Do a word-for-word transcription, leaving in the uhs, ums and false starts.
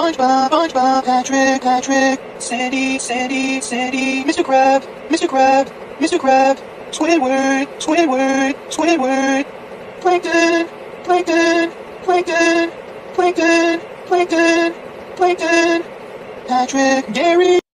SpongeBob, SpongeBob, Patrick, Patrick, Sandy, Sandy, Sandy, Mister Crab, Mister Crab, Mister Crab, Squidward, Squidward, Squidward, Plankton, Plankton, Plankton, Plankton, Plankton, Plankton, Patrick, Gary.